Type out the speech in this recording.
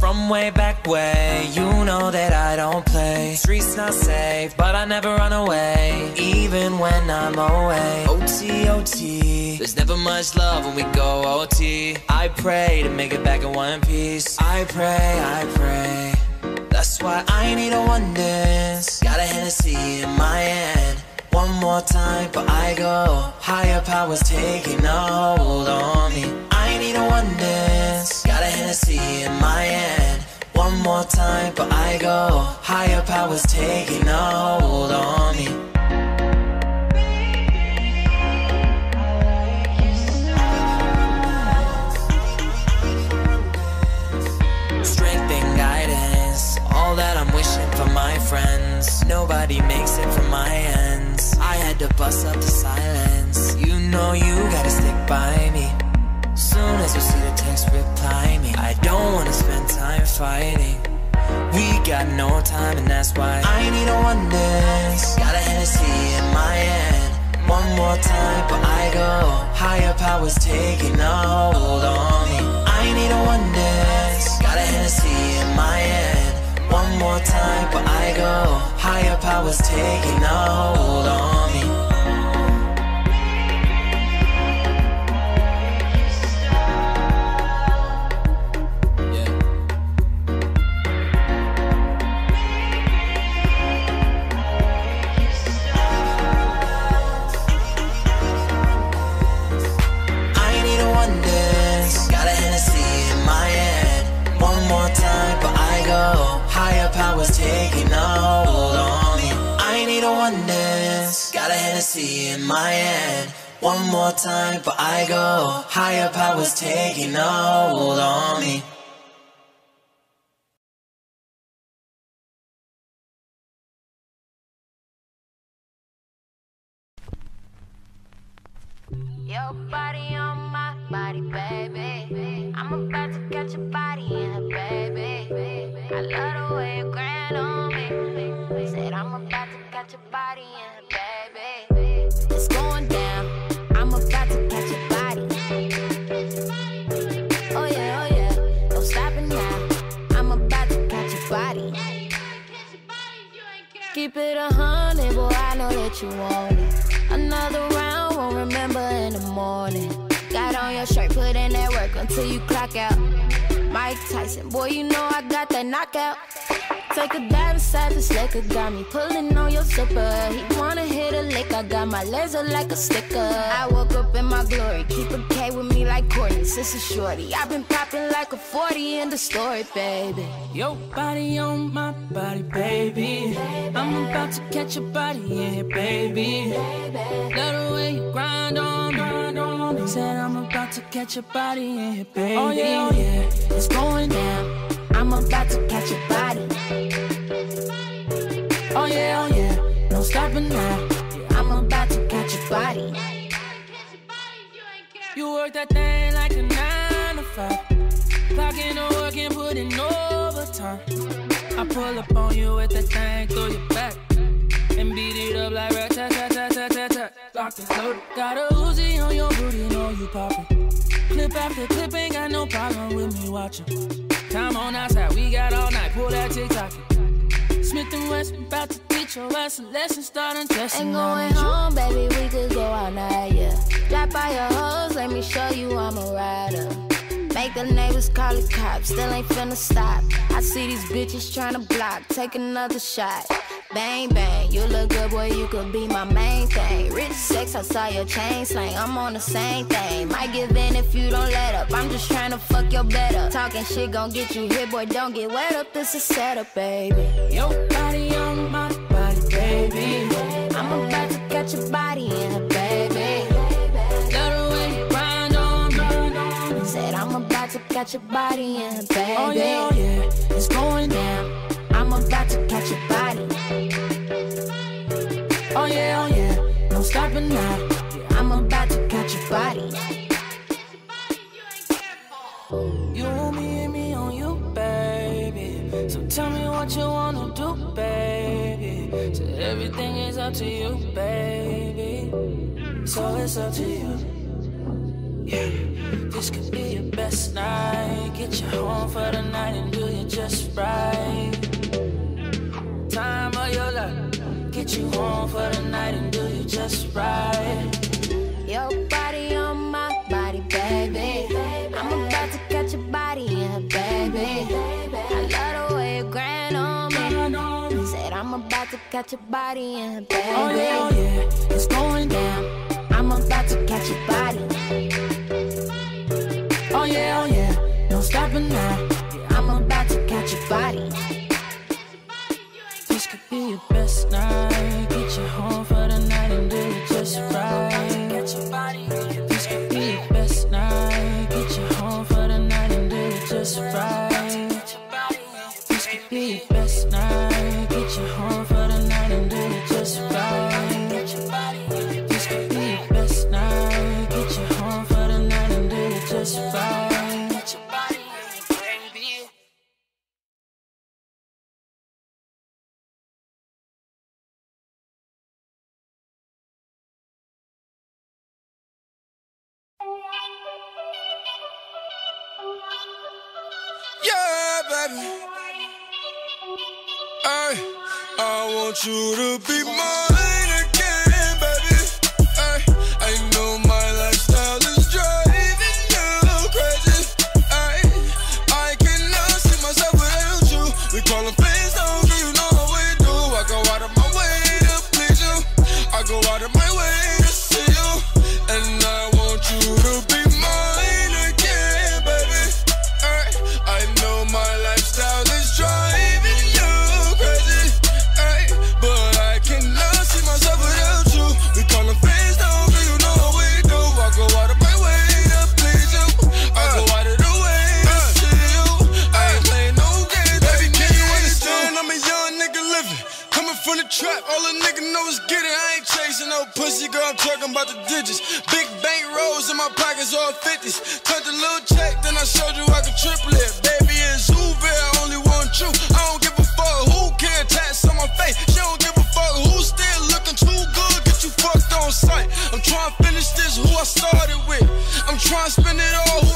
From way back way, you know that I don't play. Streets not safe, but I never run away, even when I'm away. OT, OT, there's never much love when we go OT. I pray to make it back in one piece. I pray. That's why I need a one dance. Got a Hennessy in my hand. One more time, but I go. Higher powers taking a hold on me. I need a one dance. Got a Hennessy in my hand. One more time, but I go. Higher powers taking a hold on me. Strength and guidance, all that I'm wishing for my friends. Nobody makes it from my ends. I had to bust up the silence. You know you gotta stick by me. Soon as you see the text, reply me. I don't wanna spend time fighting. We got no time, and that's why I need a one dance. Got a Hennessy in my hand. One more time, but I go. Higher powers taking a hold on me. I need a one dance. Got a Hennessy in my hand. One more time, but I go. Higher powers taking a hold on me. Powers taking a hold on me. I need a one dance. Got a Hennessy in my hand. One more time, but I go. Higher powers taking a hold on me. Your body on my body, baby. I'm about to catch your body in her, baby. I love the way you grind on me. Said I'm about to catch your body in her, baby. It's going down. I'm about to catch your body. Oh yeah, no stopping now. I'm about to catch your body. Keep it 100, boy, I know that you want it. Another round, won't remember in the morning. Got on your shirt, put in that work until you clock out. Mike Tyson, boy, you know I got that knockout. Take a dive inside this liquor, got me pulling on your zipper. He wanna hit a lick, I got my laser like a sticker. I woke up in my glory, keep a K with me like Courtney, sister shorty. I've been popping like a 40 in the story, baby. Your body on my body, baby. I'm about to catch your body in here, baby. Love the way you grind on me. Said I'm about to catch your body in here, baby. Oh yeah, it's going down. I'm about to catch your body. Oh yeah, no stopping now. I'm about to catch your body. You work that thing like a 9 to 5. Clocking the work and putting overtime. I pull up on you with that thing through your back and beat it up like rat-tat-tat-tat-tat-tat. Locked and loaded. Got a Uzi on your booty, know you poppin'. Clip after clip, ain't got no problem with me watching. Time on outside, we got all night, pull that TikTok. Smith & Wesson, about to teach your ass a lesson, start undressing. Ain't going home, baby, we could go all night, yeah. Drop by your hoes, let me show you I'm a rider. Make the neighbors call the cops, still ain't finna stop. I see these bitches tryna block, take another shot. Bang, bang, you look good, boy, you could be my main thing. Rich sex, I saw your chain slang, I'm on the same thing. Might give in if you don't let up, I'm just tryna fuck your bed up. Talking shit gon' get you hit, boy, don't get wet up, this is setup, baby. Your body on my body, baby. I'm about to catch your body in her, baby. Love the way you grind on me. Said I'm about to catch your body in her, baby. Oh yeah, it's going down. I'm about to catch your body. Oh yeah, no stopping now. I'm about to catch your body. You want me and me on you, baby. So tell me what you wanna do, baby. So everything is up to you, baby. So it's up to you. Yeah, this could be your best night. Get you home for the night and do you just right. Time of your life. Get you home for the night and do you just right. Your body on my body, baby. I'm about to catch your body in, baby. I love the way you grind on me. Said I'm about to catch your body in, baby. Oh yeah, it's going down. I'm about to catch your body. Oh yeah, no stopping now. I'm about to catch your body. This could be your best night. Get you home for the night and do it just right. This could be your best night. Get you home for the night and do it just right. This could be your best night. Get you home for the night and do it just right. This could be your best night. Get you home for the night and do it just right. Yeah, baby. I want you to be mine again, baby. I know my lifestyle is driving you crazy. I cannot see myself without you. We call them friends, don't you know how we do. I go out of my way to please you. I go out of my way to see you. And I want you to be mine again, baby. I know my lifestyle is driving you crazy, but I cannot see myself without you. We call them friends, don't you know how we do. I go out of my way to please you. I go out of the way to see you. I ain't playing no games, baby. Can you understand? I'm a young nigga living, coming from the trap. All a nigga know is get it. I ain't chasing no pussy, girl. I'm talking about the digits. Big bank rolls in my pockets, all 50s. Turned a little check, then I showed you I could triple it. Baby, it's Uber, I only want you. I don't give a fuck who can tats on my face. She don't give a fuck who's still looking too good. Get you fucked on sight. I'm trying to finish this, who I started with. I'm trying to spend it all, who